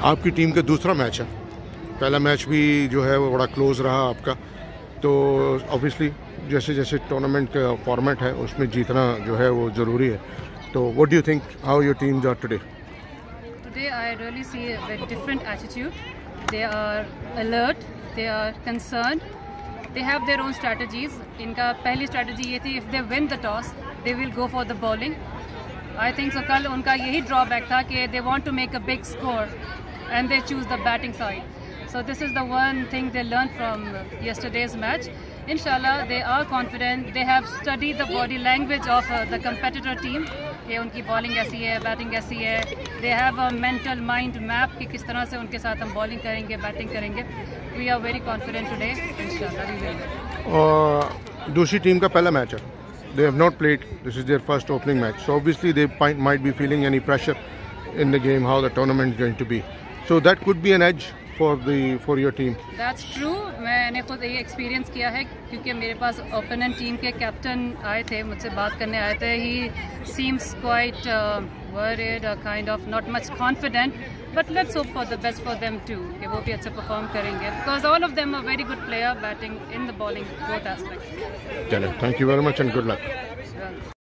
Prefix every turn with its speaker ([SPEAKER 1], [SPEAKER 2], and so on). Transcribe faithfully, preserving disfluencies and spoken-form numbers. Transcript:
[SPEAKER 1] आपकी टीम का दूसरा मैच है, पहला मैच भी जो है वो बड़ा क्लोज रहा आपका, तो ऑब्वियसली जैसे जैसे टूर्नामेंट का फॉर्मेट है उसमें जीतना जो है वो ज़रूरी है। तो what do you think how your teams are today?
[SPEAKER 2] Today I really see a very different attitude. They are alert, they are concerned, they have their own strategies. इनका पहली strategy ये थी, if they win the toss, they will go for the bowling. I think so. कल उनका यही drawback था कि they want to make a big score and they choose the batting side. So this is the one thing they learned from yesterday's match. Inshallah, they are confident. They have studied the body language of uh, the competitor team. कि उनकी bowling ऐसी है, batting ऐसी है. They have a mental mind map कि किस तरह से उनके साथ हम बॉलिंग करेंगे, बैटिंग करेंगे. We are very confident today. Inshallah, we will.
[SPEAKER 1] और दूसरी टीम का पहला मैच है. They have not played. This is their first opening match. So obviously they might be feeling any pressure in the game, how the tournament is going to be. So that could be an edge for the for your team.
[SPEAKER 2] That's true. मैंने खुद ये experience किया है क्योंकि मेरे पास opponent team के captain आए थे, मुझसे बात करने आए थे. He seems quite uh, worried, uh, kind of not much confident. But let's hope for the best for them too. कि वो भी अच्छा परफॉर्म करेंगे. Because all of them are very good player, batting in the bowling, both aspects.
[SPEAKER 1] Chalo, thank you very much and good luck.